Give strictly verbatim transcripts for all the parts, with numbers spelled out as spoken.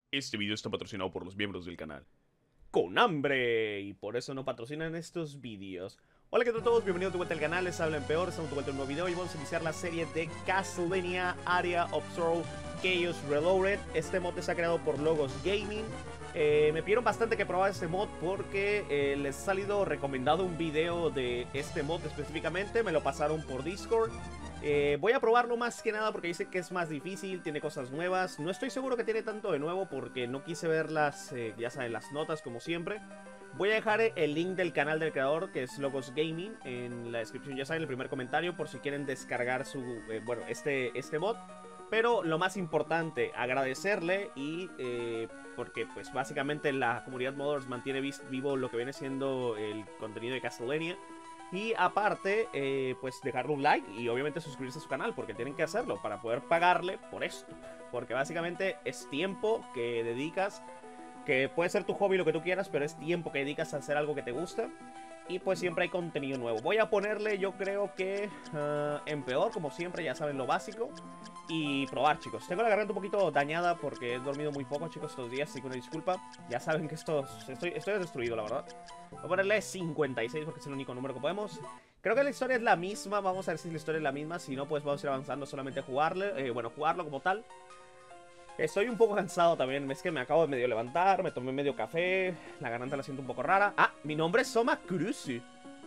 Este video está patrocinado por los miembros del canal. Con hambre, y por eso no patrocinan estos vídeos. Hola, ¿qué tal a todos? Bienvenidos de vuelta al canal, les habla Empeor, estamos de vuelta en un nuevo video y vamos a iniciar la serie de Castlevania Area of Sorrow Chaos Reloaded. Este mod está creado por Logos Gaming. Eh, me pidieron bastante que probara este mod porque eh, les ha salido recomendado un video de este mod específicamente, me lo pasaron por Discord. Eh, voy a probarlo más que nada porque dice que es más difícil, tiene cosas nuevas. No estoy seguro que tiene tanto de nuevo porque no quise ver las, eh, ya saben, las notas como siempre. Voy a dejar el link del canal del creador, que es Logos Gaming, en la descripción, ya saben, el primer comentario, por si quieren descargar su, eh, bueno, este, este mod. Pero lo más importante, agradecerle y eh, porque pues básicamente la comunidad modders mantiene vivo lo que viene siendo el contenido de Castlevania. Y aparte, eh, pues dejarle un like y obviamente suscribirse a su canal, porque tienen que hacerlo para poder pagarle por esto. Porque básicamente es tiempo que dedicas, que puede ser tu hobby, lo que tú quieras, pero es tiempo que dedicas a hacer algo que te gusta. Y pues siempre hay contenido nuevo. Voy a ponerle, yo creo que uh, en peor, como siempre, ya saben lo básico. Y probar, chicos. Tengo la garganta un poquito dañada porque he dormido muy poco, chicos, estos días, así que una disculpa. Ya saben que esto, estoy, estoy destruido, la verdad. Voy a ponerle cincuenta y seis porque es el único número que podemos. Creo que la historia es la misma, vamos a ver si la historia es la misma. Si no, pues vamos a ir avanzando, solamente jugarle, eh, bueno, jugarlo como tal. Estoy un poco cansado también, es que me acabo de medio levantar, me tomé medio café, la garganta la siento un poco rara. Ah, mi nombre es Soma Kurusu.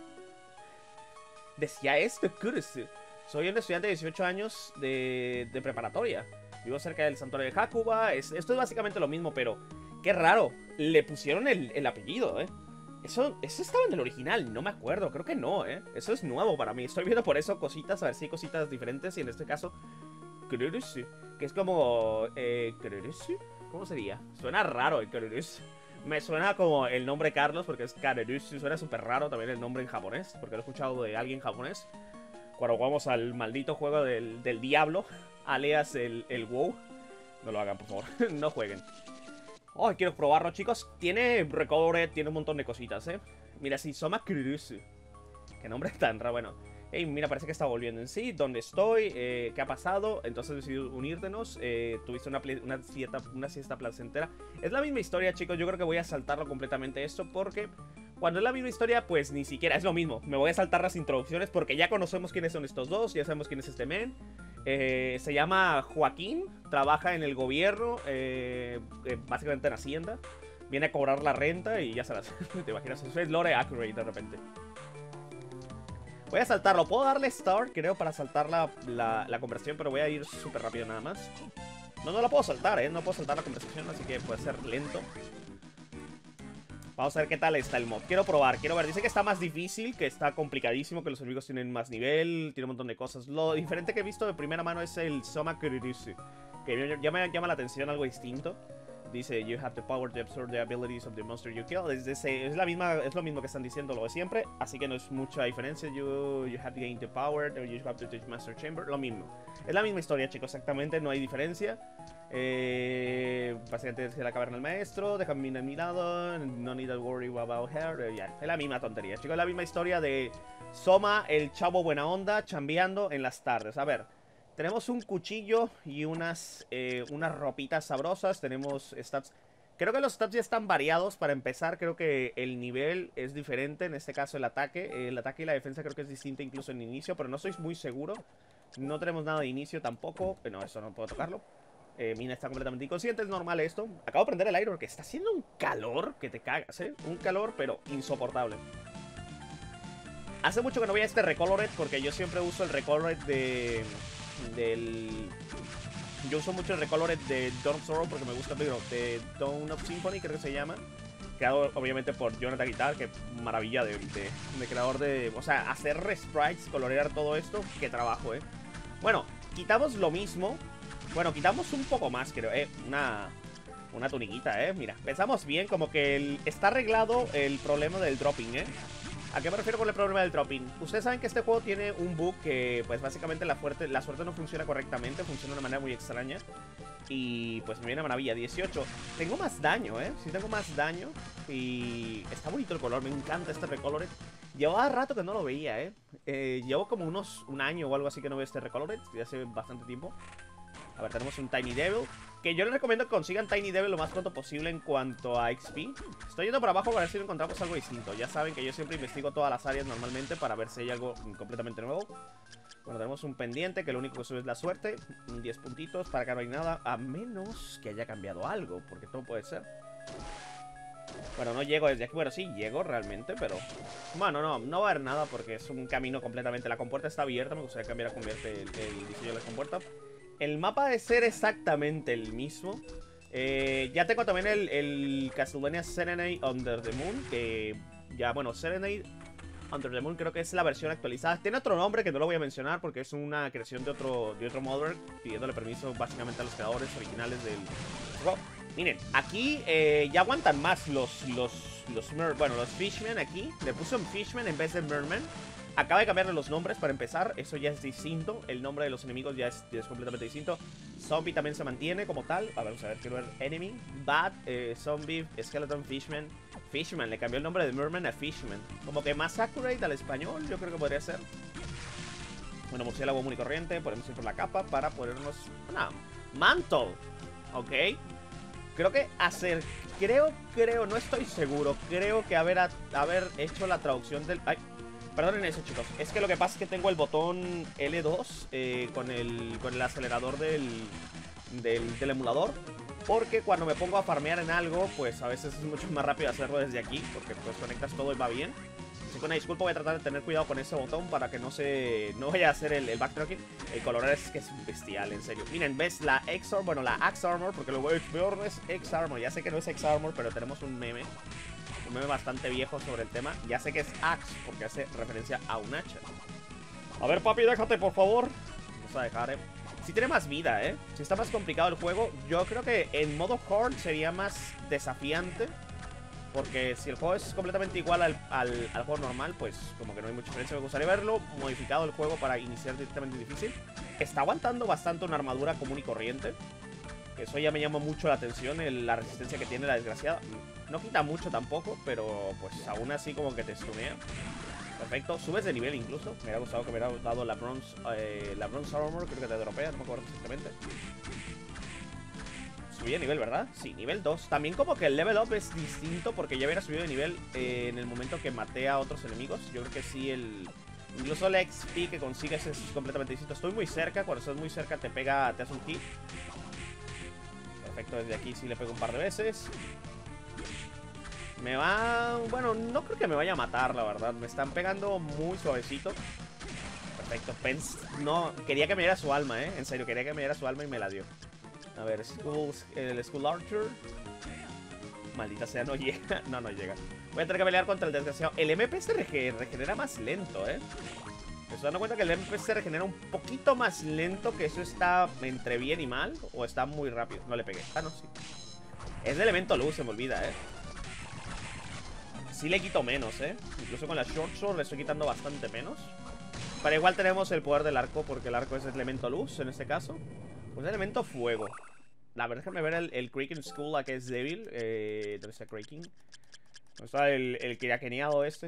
Decía esto, Kurusu. Soy un estudiante de dieciocho años de, de preparatoria. Vivo cerca del santuario de Hakuba. Es, esto es básicamente lo mismo, pero qué raro. Le pusieron el, el apellido, ¿eh? Eso, eso estaba en el original, no me acuerdo. Creo que no, ¿eh? Eso es nuevo para mí. Estoy viendo por eso cositas, a ver si hay cositas diferentes. Y en este caso, Kurusu, que es como... Eh, ¿Kurusu? ¿Cómo sería? Suena raro el Kurusu. Me suena como el nombre Carlos, porque es Kurusu. Suena súper raro también el nombre en japonés, porque lo he escuchado de alguien japonés. Cuando jugamos al maldito juego del, del diablo, alias el, el WoW. No lo hagan, por favor. No jueguen. Oh, quiero probarlo, chicos. Tiene Recovery, tiene un montón de cositas, ¿eh? Mira, si Soma Kurusu. Qué nombre tan raro. Bueno, hey, mira, parece que está volviendo en sí. ¿Dónde estoy? Eh, ¿Qué ha pasado? Entonces decidí unírtenos. Eh, tuviste una, una, siesta, una siesta placentera. Es la misma historia, chicos. Yo creo que voy a saltarlo completamente esto porque... Cuando es la misma historia, pues ni siquiera es lo mismo. Me voy a saltar las introducciones porque ya conocemos quiénes son estos dos. Ya sabemos quién es este men. Eh, se llama Joaquín. Trabaja en el gobierno. Eh, eh, básicamente en Hacienda. Viene a cobrar la renta y ya se las... ¿Te imaginas? Eso es lore accurate de repente. Voy a saltarlo. Puedo darle start, creo, para saltar la, la, la conversación. Pero voy a ir súper rápido nada más. No, no la puedo saltar, ¿eh? No puedo saltar la conversación, así que puede ser lento. Vamos a ver qué tal está el mod. Quiero probar, quiero ver. Dice que está más difícil, que está complicadísimo, que los enemigos tienen más nivel, tiene un montón de cosas. Lo diferente que he visto de primera mano es el Soma Kurusu, que ya me llama la atención algo distinto. Dice, you have the power to absorb the abilities of the monster you kill. Es, es, es, la misma, es lo mismo que están diciendo lo de siempre, así que no es mucha diferencia. You, you have gained the power, you have to touch Master Chamber. Lo mismo. Es la misma historia, chicos, exactamente, no hay diferencia. Eh, básicamente es la caverna del maestro, déjame a mi lado, no need to worry about her. Eh, yeah, es la misma tontería, chicos, es la misma historia de Soma, el chavo buena onda, chambeando en las tardes. A ver, tenemos un cuchillo y unas, eh, unas ropitas sabrosas, tenemos stats. Creo que los stats ya están variados para empezar, creo que el nivel es diferente, en este caso el ataque, el ataque y la defensa creo que es distinta incluso en inicio, pero no estoy muy seguro. No tenemos nada de inicio tampoco, no, eso no puedo tocarlo. Eh, Mina está completamente inconsciente, es normal esto. Acabo de prender el aire porque está haciendo un calor que te cagas, ¿eh? Un calor, pero insoportable. Hace mucho que no voy a este Recolored porque yo siempre uso el Recolored de... Del... Yo uso mucho el Recolored de Dawn of Sorrow porque me gusta, pero de Dawn of Symphony creo que se llama. Creado obviamente por Jonathan Guitar, que maravilla de, de, de creador de... O sea, hacer sprites, colorear todo esto, qué trabajo, ¿eh? Bueno, quitamos lo mismo. Bueno, quitamos un poco más, creo, eh, una, una tuniquita, eh, mira, pensamos bien, como que el, está arreglado el problema del dropping, eh. ¿A qué me refiero con el problema del dropping? Ustedes saben que este juego tiene un bug que, pues, básicamente la, fuerte, la suerte no funciona correctamente, funciona de una manera muy extraña. Y, pues, me viene a maravilla, dieciocho. Tengo más daño, eh, sí tengo más daño. Y está bonito el color, me encanta este Recolored. Llevaba rato que no lo veía, eh. eh Llevo como unos, un año o algo así que no veo este Recolored, ya hace bastante tiempo. A ver, tenemos un Tiny Devil, que yo les recomiendo que consigan Tiny Devil lo más pronto posible en cuanto a X P. Estoy yendo por abajo para ver si encontramos algo distinto. Ya saben que yo siempre investigo todas las áreas normalmente para ver si hay algo completamente nuevo. Bueno, tenemos un pendiente que lo único que sube es la suerte. diez puntitos, para acá no hay nada. A menos que haya cambiado algo, porque todo puede ser. Bueno, no llego desde aquí. Bueno, sí, llego realmente, pero... Bueno, no, no va a haber nada porque es un camino completamente... La compuerta está abierta, me gustaría cambiar a convierte el, el diseño de la compuerta. El mapa debe ser exactamente el mismo. Eh, ya tengo también el, el Castlevania Serenade Under the Moon, que ya, bueno, Serenade Under the Moon creo que es la versión actualizada. Tiene otro nombre que no lo voy a mencionar porque es una creación de otro, de otro modder, pidiéndole permiso básicamente a los creadores originales del juego. Miren, aquí eh, ya aguantan más los, los, los, bueno, los Fishmen aquí. Le puse un Fishman en vez de Merman. Acaba de cambiarle los nombres para empezar, eso ya es distinto. El nombre de los enemigos ya es, ya es completamente distinto. Zombie también se mantiene como tal. A ver, vamos a ver, quiero ver Enemy, Bat, eh, Zombie, Skeleton, Fishman. Fishman, le cambió el nombre de Merman a Fishman. Como que más accurate al español, yo creo que podría ser. Bueno, murciélago común y corriente, podemos ir por la capa para ponernos una Mantle. Ok. Creo que hacer, creo, creo, no estoy seguro. Creo que haber, haber hecho la traducción del... Ay, perdonen eso, chicos. Es que lo que pasa es que tengo el botón L dos eh, con, el, con el acelerador del, del, del emulador. Porque cuando me pongo a farmear en algo, pues a veces es mucho más rápido hacerlo desde aquí. Porque pues conectas todo y va bien. Así que una disculpa, voy a tratar de tener cuidado con ese botón para que no se no vaya a hacer el, el backtracking. El color es que es bestial, en serio. Miren, ves la X-Armor, bueno, la Axe-Armor, porque luego es peor, no es X-Armor. Ya sé que no es X-Armor, pero tenemos un meme. Un meme bastante viejo sobre el tema. Ya sé que es Axe, porque hace referencia a un hacha. A ver, papi, déjate, por favor. Vamos a dejar, eh. Si tiene más vida, eh. Si está más complicado el juego, yo creo que en modo hard sería más desafiante. Porque si el juego es completamente igual al, al, al juego normal, pues como que no hay mucha diferencia. Me gustaría verlo modificado el juego para iniciar directamente difícil. Está aguantando bastante una armadura común y corriente. Eso ya me llama mucho la atención, el, la resistencia que tiene la desgraciada. No quita mucho tampoco, pero pues aún así como que te stunea. Perfecto, subes de nivel incluso. Me hubiera gustado que me hubiera dado la Bronze, eh, la Bronze Armor, creo que te dropea, no me acuerdo exactamente. Subí de nivel, ¿verdad? Sí, nivel dos. También como que el level up es distinto porque ya hubiera subido de nivel eh, en el momento que maté a otros enemigos. Yo creo que sí, el... incluso el X P que consigues es completamente distinto. Estoy muy cerca, cuando estás muy cerca te pega, te hace un hit. Perfecto, desde aquí sí le pego un par de veces. Me va... Bueno, no creo que me vaya a matar, la verdad. Me están pegando muy suavecito. Perfecto, Pens... No, quería que me diera su alma, ¿eh? En serio, quería que me diera su alma y me la dio. A ver, Skull, el Skull Archer. Maldita sea, no llega. No, no llega. Voy a tener que pelear contra el desgraciado. El M P se regenera más lento, ¿eh? Me estoy dando cuenta que el M P se regenera un poquito más lento. Que eso está entre bien y mal. O está muy rápido. No le pegué. Ah, no, sí. Es de elemento luz, se me olvida, ¿eh? Sí le quito menos, ¿eh? Incluso con la Short Sword le estoy quitando bastante menos. Pero igual tenemos el poder del arco. Porque el arco es el elemento luz, en este caso. Pues elemento fuego. La verdad, déjame ver el, el Kraken Skull, a que es débil. Eh, ¿Dónde está Kraken? ¿Dónde está el, el kirakeneado este?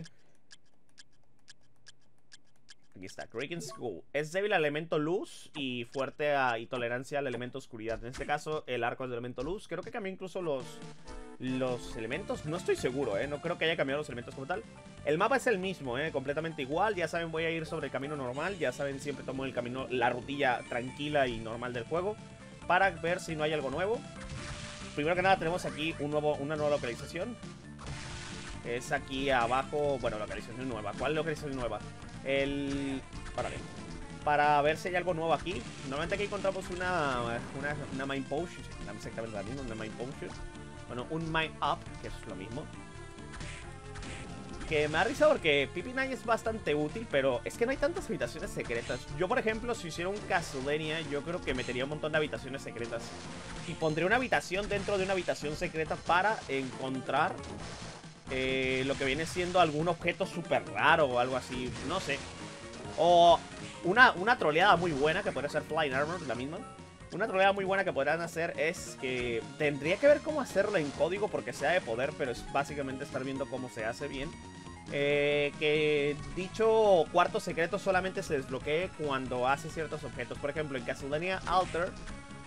Aquí está, Kraken Skull. Es débil al elemento luz y fuerte a, y tolerancia al elemento oscuridad. En este caso, el arco es de elemento luz. Creo que cambió incluso los, los elementos. No estoy seguro, ¿eh? No creo que haya cambiado los elementos como tal. El mapa es el mismo, ¿eh? Completamente igual. Ya saben, voy a ir sobre el camino normal. Ya saben, siempre tomo el camino, la rutilla tranquila y normal del juego, para ver si no hay algo nuevo. Primero que nada tenemos aquí un nuevo, una nueva localización. Es aquí abajo, bueno, localización nueva. ¿Cuál localización nueva? El... Párale. Para ver si hay algo nuevo aquí. Normalmente aquí encontramos una, una, una Mind Potion. No exactamente la misma, una Mind Potion. Bueno, un Mind Up, que es lo mismo. Que me da risa porque P P nueve es bastante útil, pero es que no hay tantas habitaciones secretas. Yo, por ejemplo, si hiciera un Castlevania, yo creo que metería un montón de habitaciones secretas. Y pondría una habitación dentro de una habitación secreta para encontrar eh, lo que viene siendo algún objeto súper raro o algo así, no sé. O una, una troleada muy buena, que podría ser Flying Armor, la misma. Una troleada muy buena que podrán hacer es que tendría que ver cómo hacerlo en código porque sea de poder, pero es básicamente estar viendo cómo se hace bien. Eh, que dicho cuarto secreto solamente se desbloquee cuando hace ciertos objetos. Por ejemplo, en Castlevania Alter,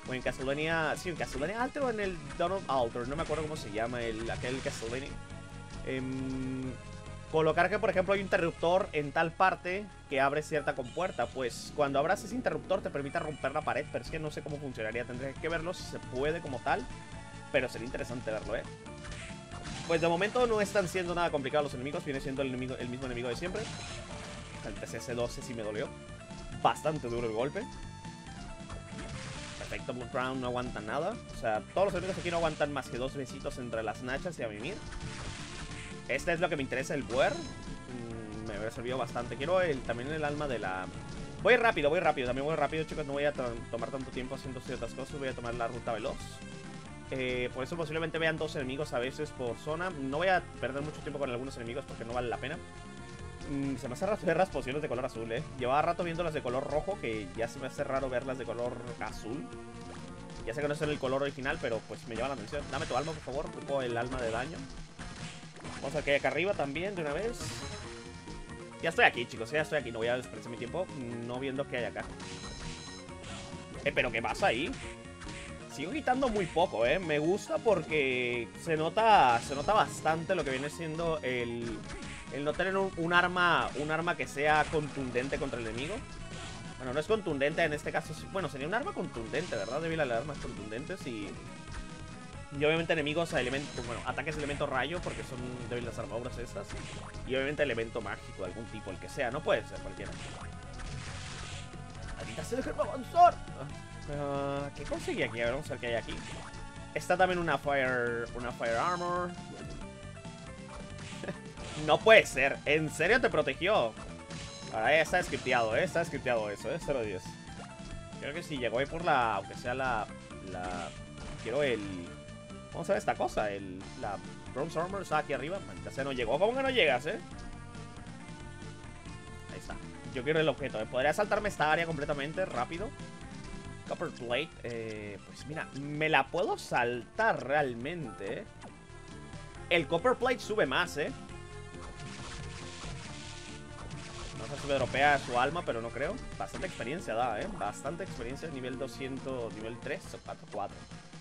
O en Castlevania... Sí, en Castlevania Alter o en el Dawn of Alter. No me acuerdo cómo se llama el, aquel Castlevania. Eh, colocar que, por ejemplo, hay un interruptor en tal parte que abre cierta compuerta. Pues cuando abras ese interruptor te permite romper la pared. Pero es que no sé cómo funcionaría. Tendré que verlo si se puede como tal. Pero sería interesante verlo, ¿eh? Pues de momento no están siendo nada complicados los enemigos. Viene siendo el, enemigo, el mismo enemigo de siempre. El T C S doce sí me dolió. Bastante duro el golpe. Perfecto, Blood Crown no aguanta nada. O sea, todos los enemigos aquí no aguantan más que dos besitos entre las nachas y a mimir. Este es lo que me interesa, el Buer. Mm, me habría servido bastante. Quiero el, también el alma de la... Voy rápido, voy rápido. También voy rápido, chicos. No voy a tomar tanto tiempo haciendo ciertas cosas. Voy a tomar la ruta veloz. Eh, por eso posiblemente vean dos enemigos a veces por zona. No voy a perder mucho tiempo con algunos enemigos porque no vale la pena. Mm, se me hace raro ver las pociones de color azul, eh. Llevaba rato viendo las de color rojo, que ya se me hace raro verlas de color azul. Ya sé que no es el color original, pero pues me llama la atención. Dame tu alma, por favor. Ocupo el alma de daño. Vamos a ver que hay acá arriba también, de una vez. Ya estoy aquí, chicos. Ya estoy aquí. No voy a desperdiciar mi tiempo no viendo qué hay acá. Eh, pero ¿qué pasa ahí? Sigo quitando muy poco, eh. Me gusta porque se nota, se nota bastante lo que viene siendo el... El no tener un, un arma un arma que sea contundente contra el enemigo. Bueno, no es contundente en este caso. Bueno, sería un arma contundente, ¿verdad? Débil a las armas contundentes y... Y obviamente enemigos a elemento... Bueno, ataques de elemento rayo porque son débiles las armaduras estas. Y obviamente elemento mágico de algún tipo, el que sea. No puede ser cualquiera. ¡Ahorita se deja avanzar! Uh, ¿Qué conseguí aquí? A ver, vamos a ver qué hay aquí. Está también una Fire... Una Fire Armor. No puede ser, ¿en serio te protegió? Ahora ya está scripteado, ¿eh? Está scripteado eso, ¿eh? cero diez. Creo que si llegó ahí por la... Aunque sea la... La... Quiero el... Vamos a ver esta cosa, el... La Bronze Armor está aquí arriba. Maldita sea, no llegó. ¿Cómo que no llegas, eh? Ahí está. Yo quiero el objeto, ¿eh? Podría saltarme esta área completamente, rápido. Copper Plate, eh... Pues mira, me la puedo saltar realmente, ¿eh? El Copper Plate sube más, ¿eh? No sé si me dropea su alma, pero no creo. Bastante experiencia da, ¿eh? Bastante experiencia. Nivel doscientos, nivel tres o cuatro, cuatro.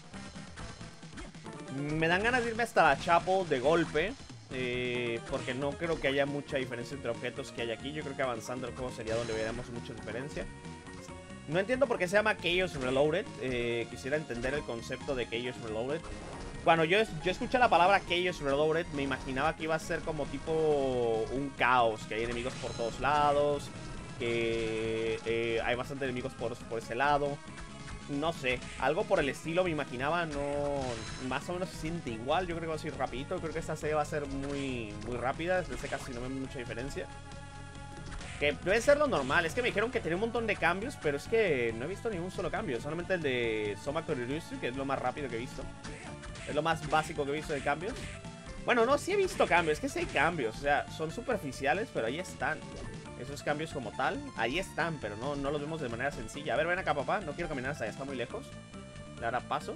Me dan ganas de irme hasta la Chapel de golpe. Eh, porque no creo que haya mucha diferencia entre objetos que hay aquí. Yo creo que avanzando el juego sería donde veríamos mucha diferencia. No entiendo por qué se llama Chaos Reloaded. Eh, quisiera entender el concepto de Chaos Reloaded. Cuando yo, yo escuché la palabra Chaos Reloaded, me imaginaba que iba a ser como tipo un caos, que hay enemigos por todos lados, que eh, hay bastantes enemigos por, por ese lado. No sé, algo por el estilo me imaginaba, no... Más o menos se siente igual, yo creo que va a ser rapidito, creo que esta serie va a ser muy, muy rápida, desde ese caso no veo mucha diferencia. Que debe ser lo normal, es que me dijeron que tenía un montón de cambios, pero es que no he visto ningún solo cambio, solamente el de Soma Kurirusu, que es lo más rápido que he visto. Es lo más básico que he visto de cambios. Bueno, no, sí he visto cambios, es que sí hay cambios, o sea, son superficiales, pero ahí están. Esos cambios como tal, ahí están, pero no, no los vemos de manera sencilla. A ver, ven acá, papá, no quiero caminar hasta allá, está muy lejos. Ahora paso.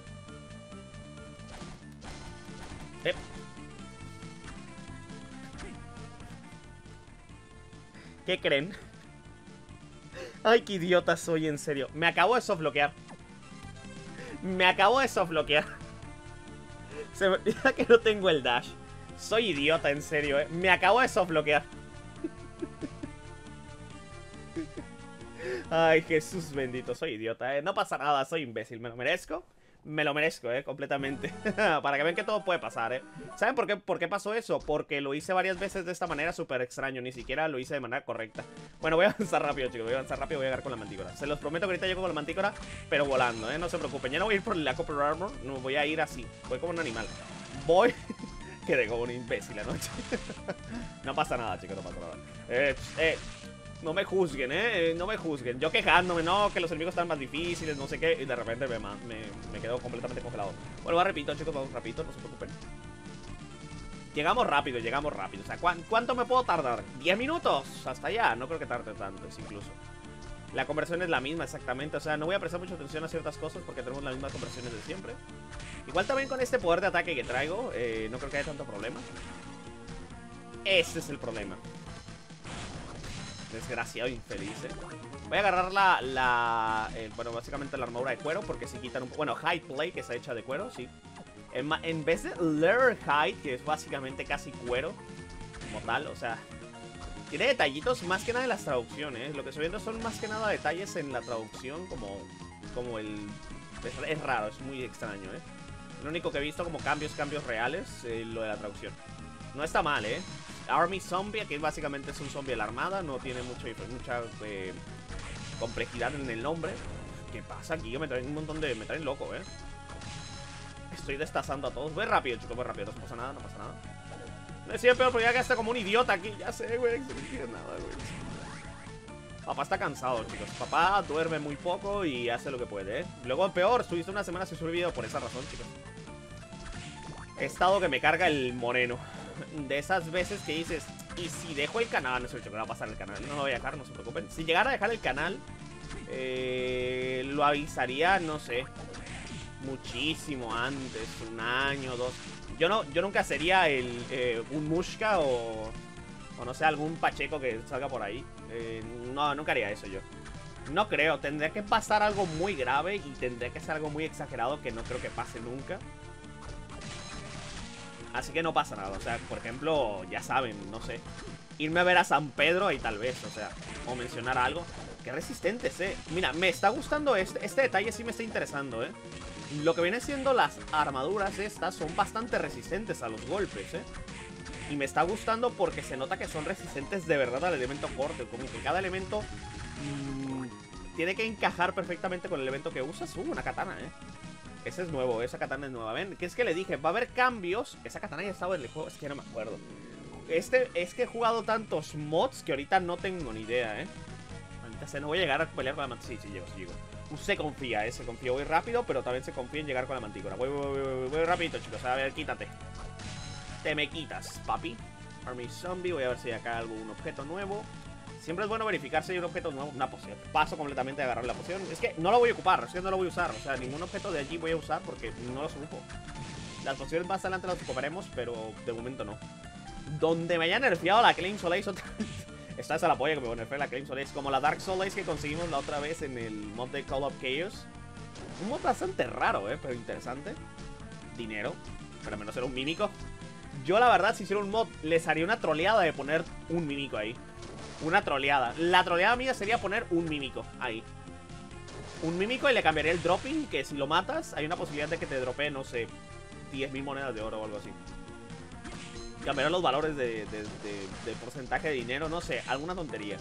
Eh. ¿Qué creen? Ay, qué idiota soy, en serio. Me acabo de softbloquear. Me acabo de softbloquear. Se me olvida que no tengo el dash. Soy idiota, en serio, eh. Me acabo de softbloquear. Ay, Jesús bendito, soy idiota, eh. No pasa nada, soy imbécil, me lo merezco. Me lo merezco, eh, completamente. Para que vean que todo puede pasar, eh. ¿Saben por qué, por qué pasó eso? Porque lo hice varias veces de esta manera súper extraño. Ni siquiera lo hice de manera correcta. Bueno, voy a avanzar rápido, chicos. Voy a avanzar rápido, voy a llegar con la mantícora. Se los prometo que ahorita llego con la mantícora, pero volando, eh. No se preocupen, ya no voy a ir por la Copper Armor. No, voy a ir así, voy como un animal. Voy... Quedé como un imbécil anoche. No pasa nada, chicos, no pasa nada. Eh, eh No me juzguen, eh, no me juzguen. Yo quejándome, no, que los enemigos están más difíciles, no sé qué. Y de repente me, me, me quedo completamente congelado. Bueno, va repito, chicos, vamos rapidito, no se preocupen. Llegamos rápido, llegamos rápido. O sea, ¿cu ¿cuánto me puedo tardar? ¿diez minutos? Hasta allá, no creo que tarde tanto, es incluso. La conversión es la misma, exactamente. O sea, no voy a prestar mucha atención a ciertas cosas porque tenemos las mismas conversiones de siempre. Igual también con este poder de ataque que traigo, eh, no creo que haya tanto problema. Ese es el problema. Desgraciado infeliz, eh. Voy a agarrar la, la eh, bueno, básicamente la armadura de cuero, porque si quitan un... Bueno, hide plate, que está hecha de cuero, sí. En, en vez de leather hide, que es básicamente casi cuero, como tal, o sea... Tiene detallitos más que nada en las traducciones, ¿eh? Lo que estoy viendo son más que nada detalles en la traducción, como... Como el... Es, es raro, es muy extraño, ¿eh? Lo único que he visto como cambios, cambios reales, eh, lo de la traducción. No está mal, ¿eh? Army Zombie, que básicamente es un zombie de la armada, no tiene mucho, mucha eh, complejidad en el nombre. ¿Qué pasa aquí? Me traen un montón de... Me traen loco, ¿eh? Estoy destazando a todos. Voy rápido, chicos, voy rápido. No pasa nada, no pasa nada. No es peor, porque ya gasté como un idiota aquí. Ya sé, güey, que se me entiende nada, güey. Papá está cansado, chicos. Papá duerme muy poco y hace lo que puede, ¿eh? Luego, peor, estuviste una semana sin subir video por esa razón, chicos. He estado que me carga el moreno. De esas veces que dices, y si dejo el canal, no sé qué va a pasar el canal, no lo voy a dejar, no se preocupen. Si llegara a dejar el canal, eh, lo avisaría, no sé, muchísimo antes, un año, dos. Yo no, yo nunca sería el, eh, un Mushka o, o no sé, algún Pacheco que salga por ahí. Eh, no, nunca haría eso yo. No creo, tendría que pasar algo muy grave y tendría que ser algo muy exagerado que no creo que pase nunca. Así que no pasa nada, o sea, por ejemplo, ya saben, no sé, irme a ver a San Pedro y tal vez, o sea, o mencionar algo. Qué resistentes, eh. Mira, me está gustando este, este detalle, sí me está interesando, eh. Lo que viene siendo las armaduras estas son bastante resistentes a los golpes, eh. Y me está gustando porque se nota que son resistentes de verdad al elemento corte, como que cada elemento mmm, tiene que encajar perfectamente con el elemento que usas. Uh, una katana, eh. Ese es nuevo, esa katana es nueva. ¿Ven? Que es que le dije, va a haber cambios. Esa katana ya estaba en el juego, es que no me acuerdo. Este, es que he jugado tantos mods que ahorita no tengo ni idea, ¿eh? Ahorita se no voy a llegar a pelear con la mantícora. Sí, sí, llego, sí, llego. Se confía, ¿eh? Se confía. Voy rápido, pero también se confía en llegar con la mantícora. Voy, voy, voy, voy, voy rapidito, chicos. A ver, quítate. Te me quitas, papi. Army Zombie. Voy a ver si hay acá algún objeto nuevo. Siempre es bueno verificar si hay un objeto nuevo. Una poción. Paso completamente de agarrar la poción. Es que no la voy a ocupar, es que no la voy a usar. O sea, ningún objeto de allí voy a usar porque no los ocupo. Las pociones más adelante las ocuparemos, pero de momento no. Donde me haya nerfeado la Claim Solace otra vez. Esta es la polla que me nerfea la Claim Solace. Como la Dark Solace que conseguimos la otra vez en el mod de Call of Chaos. Un mod bastante raro, eh, pero interesante. Dinero. Pero menos era un mímico. Yo la verdad, si hiciera un mod, les haría una troleada de poner un mímico ahí. Una troleada. La troleada mía sería poner un mímico ahí. Un mímico y le cambiaría el dropping, que si lo matas, hay una posibilidad de que te dropee, no sé, diez mil monedas de oro o algo así. Cambiaría los valores de, de, de, de porcentaje de dinero, no sé, alguna tontería.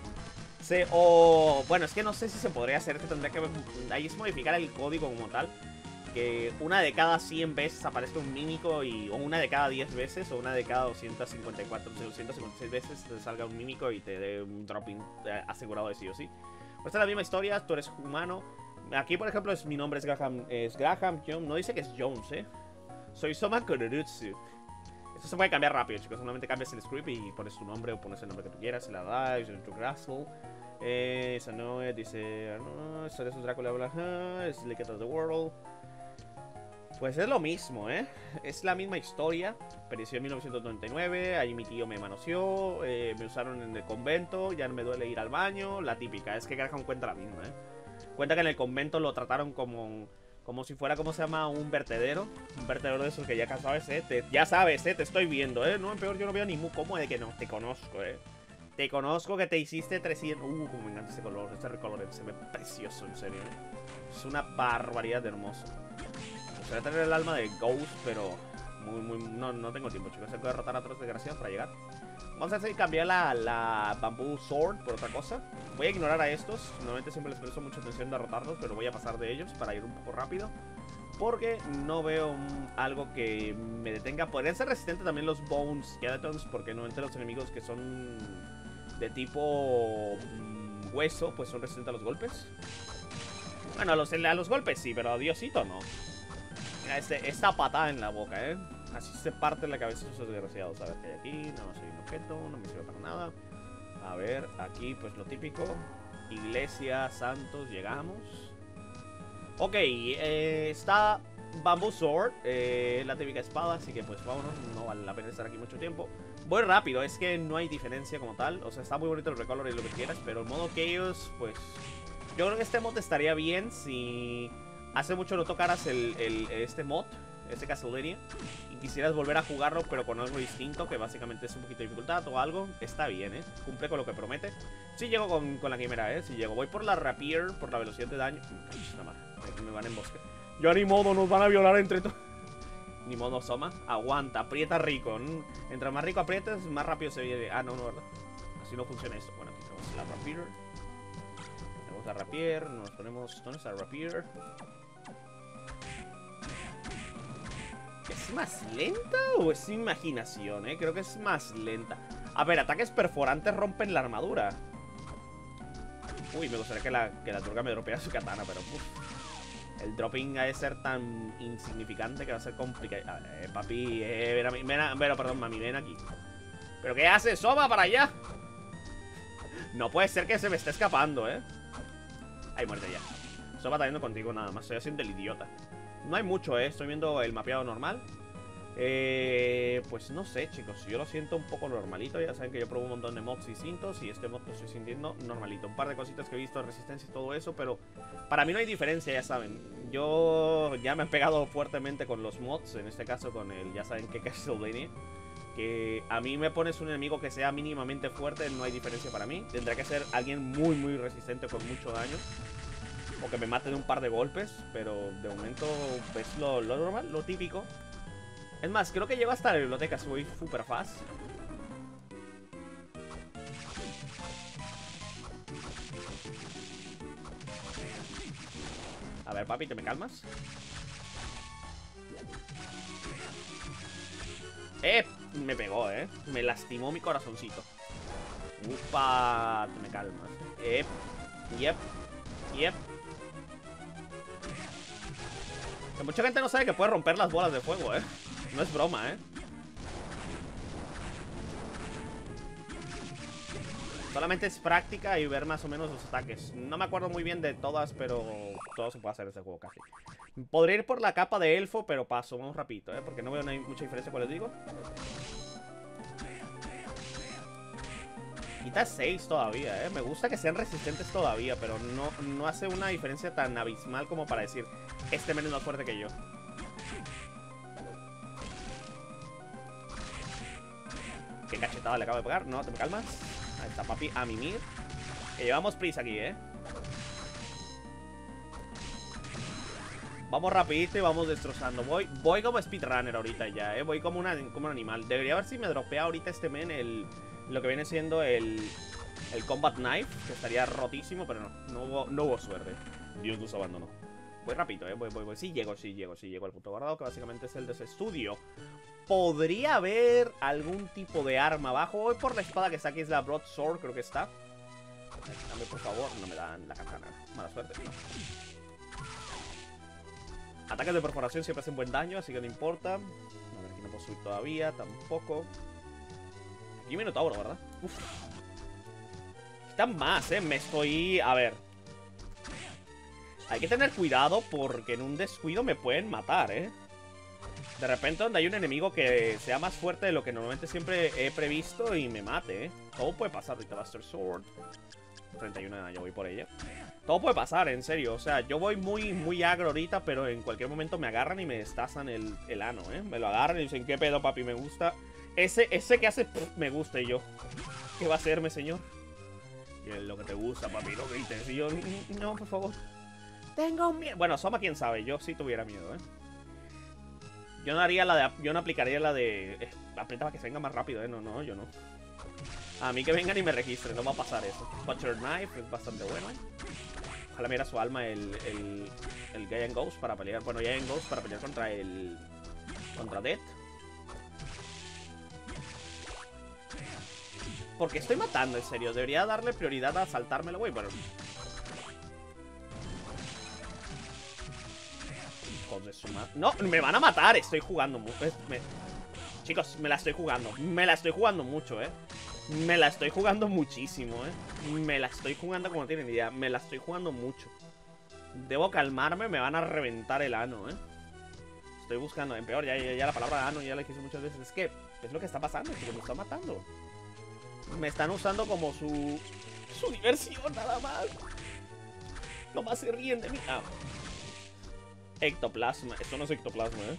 Sí, o... Bueno, es que no sé si se podría hacer, que tendría que... Ahí es modificar el código como tal. Que una de cada cien veces aparezca un mímico y, o una de cada diez veces o una de cada doscientos cincuenta y cuatro, doscientos cincuenta y seis veces te salga un mímico y te dé un dropping asegurado de sí o sí. Pues esta es la misma historia, tú eres humano. Aquí por ejemplo es, mi nombre es Graham, es Graham Jones, no dice que es Jones, eh. Soy Soma Kururutsu. Esto se puede cambiar rápido, chicos, solamente cambias el script y pones tu nombre o pones el nombre que tú quieras, se la das, es tu Grassel. Eh, esa no dice, no, eso es Drácula, bla, bla, es Licket of the World. Pues es lo mismo, ¿eh? Es la misma historia. Pereció en mil novecientos noventa y nueve. Ahí mi tío me manoseó. Eh, me usaron en el convento. Ya no me duele ir al baño. La típica. Es que Graham cuenta la misma, ¿eh? Cuenta que en el convento lo trataron como... Como si fuera, ¿cómo se llama? Un vertedero. Un vertedero de esos que ya sabes, ¿eh? Te, ya sabes, ¿eh? Te estoy viendo, ¿eh? No, peor, yo no veo ni mu... ¿Cómo de que no? Te conozco, ¿eh? Te conozco que te hiciste trescientos... Uh, como me encanta ese color. Este recolor se ve precioso, en serio, ¿eh? Es una barbaridad de hermoso. Voy a tener el alma de Ghost, pero muy, muy, no, no tengo tiempo, chicos. Tengo que derrotar a otros desgraciados para llegar. Vamos a ver si cambiar la, la Bamboo Sword por otra cosa. Voy a ignorar a estos. Normalmente siempre les presto mucha atención derrotarlos, pero voy a pasar de ellos para ir un poco rápido. Porque no veo um, algo que me detenga. Podrían ser resistentes también los Bones Skeletons, porque normalmente los enemigos que son de tipo um, hueso, pues son resistentes a los golpes. Bueno, a los, a los golpes sí, pero a Diosito no. Este, esta patada en la boca, ¿eh? Así se parte la cabeza de esos desgraciados. A ver qué hay aquí. Nada más hay un objeto. No me sirve para nada. A ver, aquí pues lo típico. Iglesia, santos, llegamos. Ok, eh, está Bamboo Sword, eh, la típica espada, así que pues vámonos, no vale la pena estar aquí mucho tiempo. Voy rápido, es que no hay diferencia como tal, o sea, está muy bonito el recolor y lo que quieras, pero el modo Chaos, pues... Yo creo que este mod estaría bien si hace mucho no tocaras el, el, este mod, este Castlevania, y quisieras volver a jugarlo pero con algo distinto, que básicamente es un poquito de dificultad o algo. Está bien, ¿eh? Cumple con lo que promete. Sí llego con, con la quimera, ¿eh? Sí llego. Voy por la Rapier, por la velocidad de daño. Me, me van en bosque. Ya ni modo, nos van a violar entre todos. Ni modo, Soma. Aguanta, aprieta rico. Entre más rico aprietes, más rápido se viene. Ah, no, no, ¿verdad? Así no funciona esto. Bueno, aquí tenemos la Rapier. Tenemos la Rapier. Nos ponemos... ¿Dónde está la Rapier? ¿Es más lenta o es imaginación, eh? Creo que es más lenta. A ver, ataques perforantes rompen la armadura. Uy, me gustaría que la, que la turca me dropeara su katana, pero... Uf. El dropping ha de ser tan insignificante que va a ser complicado. A ver, eh, papi, eh, ven a mí, ven a, ven, perdón, mami, ven aquí. ¿Pero qué haces, Soma, para allá? No puede ser que se me esté escapando, eh. Ay, muerte ya. Soma está yendo contigo nada más, estoy haciendo el idiota. No hay mucho, eh, estoy viendo el mapeado normal. Eh, pues no sé, chicos, yo lo siento un poco normalito. Ya saben que yo pruebo un montón de mods distintos y este mod lo estoy sintiendo normalito. Un par de cositas que he visto, resistencia y todo eso, pero para mí no hay diferencia, ya saben. Yo ya me he pegado fuertemente con los mods, en este caso con el, ya saben que Castlevania. Que a mí me pones un enemigo que sea mínimamente fuerte, no hay diferencia para mí. Tendrá que ser alguien muy muy resistente con mucho daño, o que me mate de un par de golpes, pero de momento es lo, lo normal, lo típico. Es más, creo que llego hasta la biblioteca, si voy super fast. A ver, papi, ¿te me calmas? ¡Eh! Me pegó, ¿eh? Me lastimó mi corazoncito. ¡Upa! Te me calmas. ¡Eh! ¡Yep! ¡Yep! Que mucha gente no sabe que puede romper las bolas de fuego, ¿eh? No es broma, ¿eh? Solamente es práctica y ver más o menos los ataques. No me acuerdo muy bien de todas, pero todo se puede hacer en este juego casi. Podría ir por la capa de elfo, pero paso, vamos rapidito, ¿eh? Porque no veo mucha diferencia, como les digo. Quita seis todavía, ¿eh? Me gusta que sean resistentes todavía, pero no, no hace una diferencia tan abismal como para decir este men es más fuerte que yo. Qué cachetada le acabo de pegar. No, te me calmas. Ahí está, papi, a mimir. Que llevamos prisa aquí, ¿eh? Vamos rapidito y vamos destrozando. Voy, voy como speedrunner ahorita ya, ¿eh? Voy como, una, como un animal. Debería ver si me dropea ahorita este men el, lo que viene siendo el, el Combat Knife, que estaría rotísimo, pero no. No hubo, no hubo suerte. Dios nos abandonó. Voy rapidito, ¿eh? Voy, voy, voy. Sí llego, sí llego, sí llego al punto guardado, que básicamente es el de ese estudio. Podría haber algún tipo de arma abajo. Voy por la espada que está aquí, es la Broadsword, creo que está. Dame, por favor. No me dan la katana. Mala suerte, no. Ataques de perforación siempre hacen buen daño, así que no importa. A ver, aquí no puedo subir todavía, tampoco. Aquí Minotauro, ¿verdad? Uf. Están más, ¿eh? Me estoy... A ver. Hay que tener cuidado porque en un descuido me pueden matar, ¿eh? De repente donde hay un enemigo que sea más fuerte de lo que normalmente siempre he previsto y me mate, ¿eh? Todo puede pasar. Ahorita Buster Sword. treinta y uno de daño, voy por ella. Todo puede pasar, en serio. O sea, yo voy muy, muy agro ahorita, pero en cualquier momento me agarran y me destazan el, el ano, ¿eh? Me lo agarran y dicen, ¿qué pedo, papi? Me gusta. Ese, ese que hace, pff, me gusta. Y yo, ¿qué va a hacerme, señor? Y él, lo que te gusta, papi, lo grites. Y yo, no, por favor. Tengo miedo. Bueno, Soma, quién sabe. Yo sí tuviera miedo, ¿eh? Yo no haría la de... Yo no aplicaría la de... Eh, aprieta para que se venga más rápido, ¿eh? No, no, yo no. A mí que vengan y me registren, no va a pasar eso. Butcher Knife es bastante bueno. Ojalá me diera su alma el, el, el Giant Ghost para pelear. Bueno, Giant Ghost para pelear contra el... Contra Death. ¿Por qué estoy matando, en serio? Debería darle prioridad a saltármelo, güey. Bueno. Hijos de su madre. No, me van a matar. Estoy jugando mucho. Me... Chicos, me la estoy jugando. Me la estoy jugando mucho, eh. Me la estoy jugando muchísimo, eh. Me la estoy jugando como no tienen idea. Me la estoy jugando mucho. Debo calmarme, me van a reventar el ano, eh. estoy buscando. En peor, ya, ya, ya la palabra ano ya la dije muchas veces. Es que es lo que está pasando, chicos, me están matando. Me están usando como su... su diversión, nada más. Nomás se ríen de mí. Ah. Ectoplasma. Esto no es ectoplasma, ¿eh?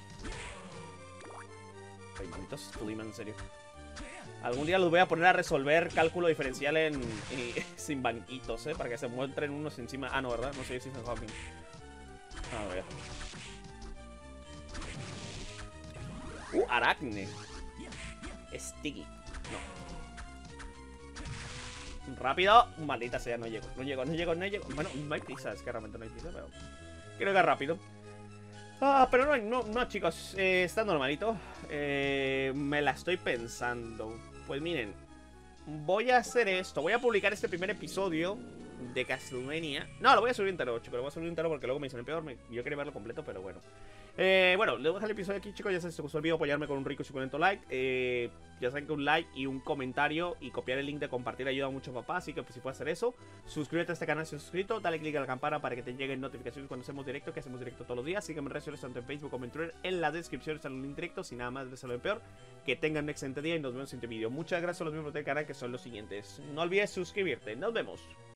Ay, malditos Fleeman, en serio. Algún día los voy a poner a resolver cálculo diferencial en, en sin banquitos, ¿eh? Para que se muestren unos encima. Ah, no, ¿verdad? No sé si es en Hawking. A ver. Uh, Aracne. Sticky. No. Rápido. Maldita sea, no llego. No llego, no llego, no llego. Bueno, no hay prisa, es que realmente no hay prisa, pero... Quiero ir rápido. Ah, pero no, no, no chicos. Eh, está normalito. Eh, me la estoy pensando. Pues miren. Voy a hacer esto. Voy a publicar este primer episodio de Castlevania. No, lo voy a subir entero, chicos. Lo voy a subir entero porque luego me dicen el peor. Me... Yo quería verlo completo, pero bueno. Eh, bueno, les voy a dejar el episodio aquí, chicos. Ya se os olvidó apoyarme con un rico y suculento like. Eh, ya saben que un like y un comentario y copiar el link de compartir ayuda mucho, papá. Así que pues, si puedes hacer eso, suscríbete a este canal si estás suscrito. Dale click a la campana para que te lleguen notificaciones cuando hacemos directo, que hacemos directo todos los días. Sígueme en redes sociales tanto en Facebook como en Twitter. En la descripción está el link directo. Sin nada más, les lo peor. Que tengan un excelente día y nos vemos en este vídeo. Muchas gracias a los miembros del canal que son los siguientes. No olvides suscribirte. Nos vemos.